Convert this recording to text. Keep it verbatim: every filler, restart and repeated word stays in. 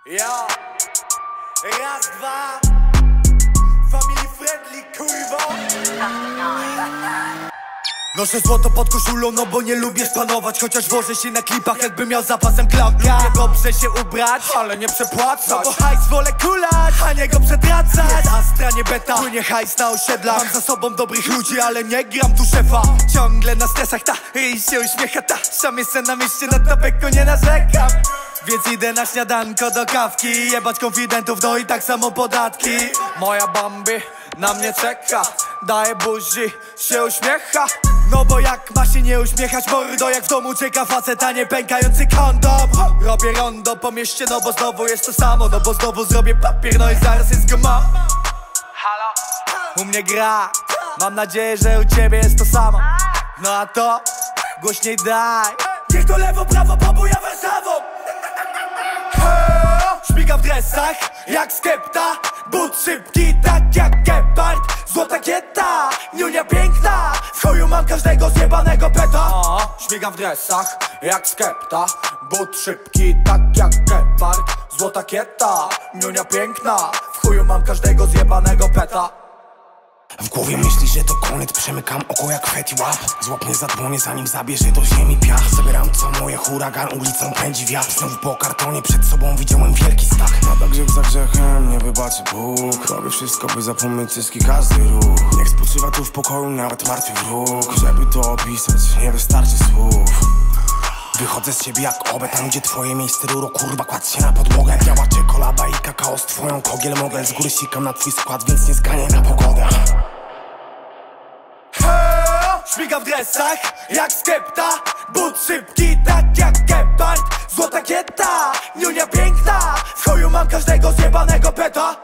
Ja, raz, dwa, family friendly, kurwa. Noszę złoto pod koszulą, no bo nie lubię spanować. Chociaż wożę się na klipach, jakbym miał zapasem klapka. Lubię dobrze się ubrać, ale nie przepłacać. No bo hajs wolę kulać, a nie go przetracać. Jest Astra, nie beta, płynie hajs na osiedlach. Mam za sobą dobrych ludzi, ale nie gram tu szefa. Ciągle na stresach, ta ryj się uśmiecha, ta szamie se na mieście, na tobeko nie narzekam. Więc idę na śniadanko do kawki, jebać konfidentów, no i tak samo podatki. Moja Bambi na mnie czeka, daje buzi, się uśmiecha. No bo jak ma się nie uśmiechać mordo, jak w domu czeka facet, a nie pękający kondom. Robię rondo po mieście, no bo znowu jest to samo. No bo znowu zrobię papier, no i zaraz jest go mam. Halo? U mnie gra, mam nadzieję, że u ciebie jest to samo. No a to głośniej daj. Niech to lewo, prawo, pobuja Warszawą. Szpiga w dresach, jak skepta. But szybki, tak jak gepard. Złota kieta, niunia piękna. W chuju mam każdego zjebanego peta. Śmigam w dresach, jak skepta. But szybki, tak jak gepard. Złota kieta, niunia piękna. W chuju mam każdego zjebanego peta. W głowie myśli, że to koniec, przemykam oko jak Fetty Wap. Złap mnie za dłonie, zanim zabierze do ziemi piach. Zabieram co moje, huragan, ulicą pędzi wiatr. Znów po kartonie, przed sobą widziałem wielki stak. Nada grzech za grzechem, nie wybaczy Bóg. Robię wszystko, by zapomnieć zyski każdy ruch. Niech spoczywa tu w pokoju nawet martwy wróg. Żeby to opisać, nie wystarczy słów. Wychodzę z ciebie jak obę, tam gdzie twoje miejsce ruro, kurwa, kładź się na podłogę. Biała czekolada i kakao z twoją kogiel mogel. Z góry sikam na twój skład, więc nie zganiaj na pogodę. Szpiga w dresach, jak skepta. But szybki, tak jak gepard. Złota kieta, niunia piękna. W chuju mam każdego zjebanego peta.